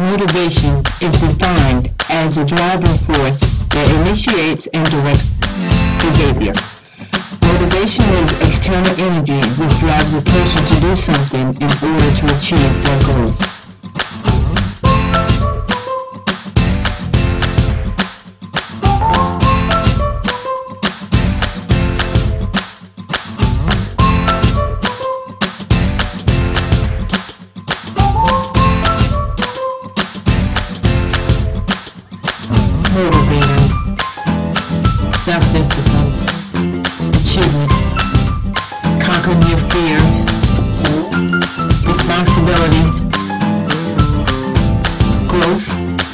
Motivation is defined as a driving force that initiates and directs behavior. Motivation is external energy which drives a person to do something in order to achieve their goal. Motivators, self-discipline, achievements, conquering your fears, responsibilities, growth,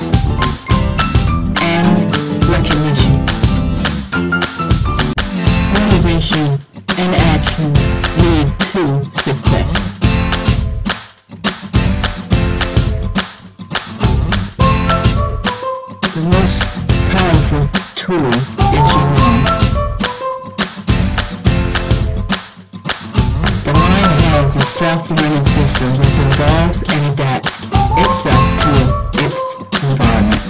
and recognition. Motivation and actions lead to success. The most powerful tool is your mind. The mind has a self-learning system which evolves and adapts itself to its environment.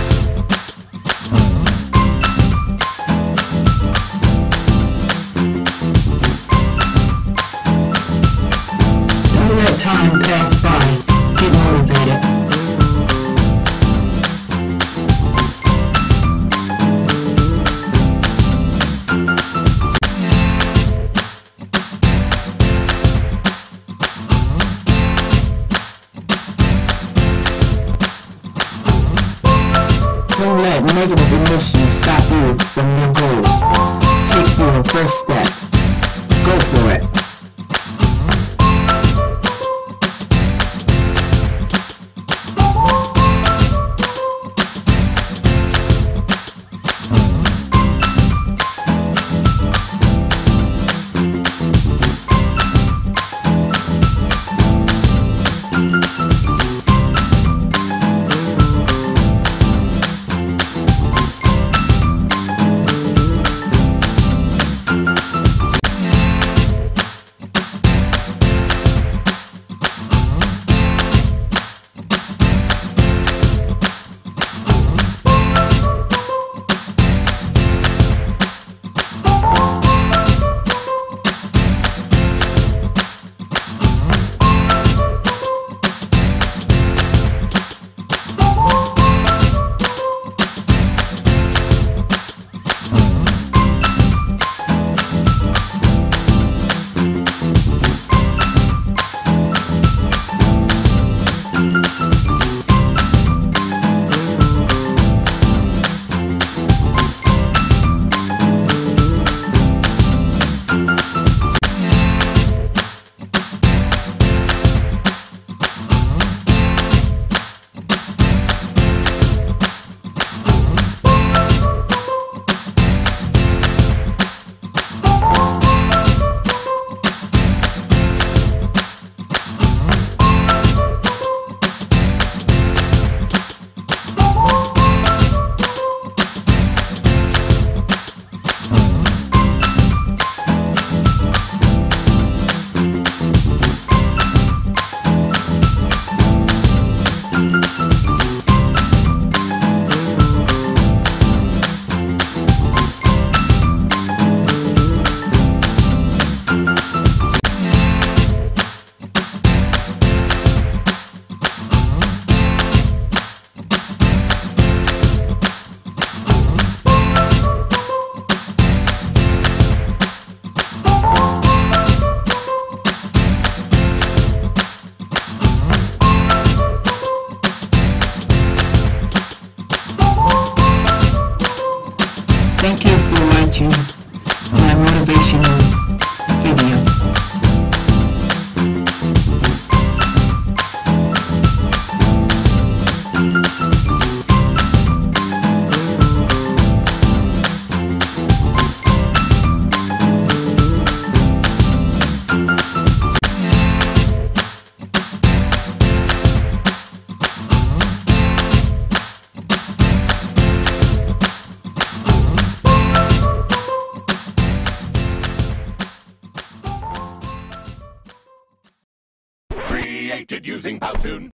Don't let time pass by. Get motivated. Don't let negative emotions stop you from your goals. Take your first step. Go for it. Thank you for watching my motivational video. Created using Powtoon.